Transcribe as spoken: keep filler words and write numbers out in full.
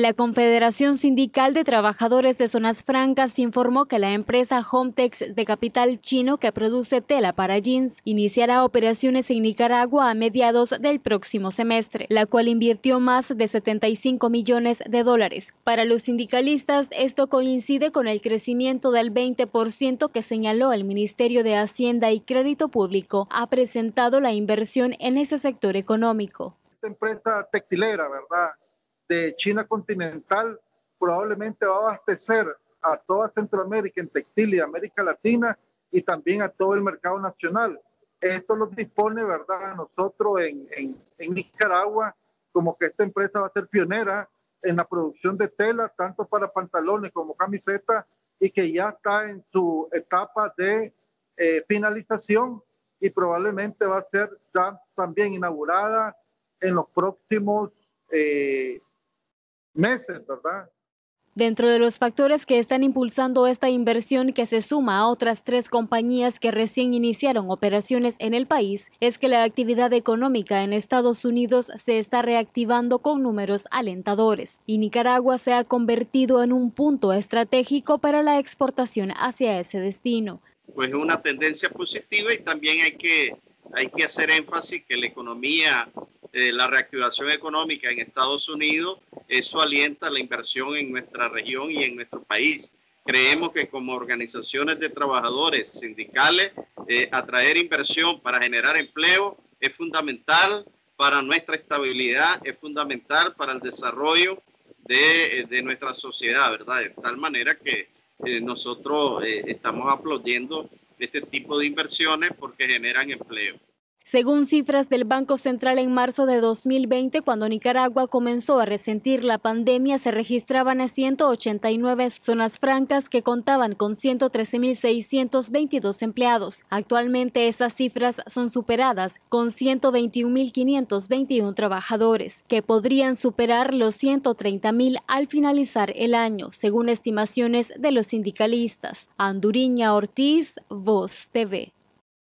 La Confederación Sindical de Trabajadores de Zonas Francas informó que la empresa Hometex de capital chino que produce tela para jeans iniciará operaciones en Nicaragua a mediados del próximo semestre, la cual invirtió más de setenta y cinco millones de dólares. Para los sindicalistas, esto coincide con el crecimiento del veinte por ciento que señaló el Ministerio de Hacienda y Crédito Público ha presentado la inversión en ese sector económico. Esta empresa textilera, ¿verdad?, de China continental probablemente va a abastecer a toda Centroamérica en textil y América Latina y también a todo el mercado nacional. Esto lo dispone, ¿verdad?, a nosotros en, en, en Nicaragua, como que esta empresa va a ser pionera en la producción de tela, tanto para pantalones como camisetas, y que ya está en su etapa de eh, finalización y probablemente va a ser ya también inaugurada en los próximos eh, meses, ¿verdad? Dentro de los factores que están impulsando esta inversión, que se suma a otras tres compañías que recién iniciaron operaciones en el país, es que la actividad económica en Estados Unidos se está reactivando con números alentadores y Nicaragua se ha convertido en un punto estratégico para la exportación hacia ese destino. Pues es una tendencia positiva y también hay que, hay que hacer énfasis que la economía, eh, la reactivación económica en Estados Unidos, eso alienta la inversión en nuestra región y en nuestro país. Creemos que como organizaciones de trabajadores sindicales, eh, atraer inversión para generar empleo es fundamental para nuestra estabilidad, es fundamental para el desarrollo de, de nuestra sociedad, ¿verdad? De tal manera que eh, nosotros eh, estamos aplaudiendo este tipo de inversiones porque generan empleo. Según cifras del Banco Central, en marzo de dos mil veinte, cuando Nicaragua comenzó a resentir la pandemia, se registraban ciento ochenta y nueve zonas francas que contaban con ciento trece mil seiscientos veintidós empleados. Actualmente esas cifras son superadas con ciento veintiún mil quinientos veintiuno trabajadores, que podrían superar los ciento treinta mil al finalizar el año, según estimaciones de los sindicalistas. Anduriña Ortiz, Voz T V.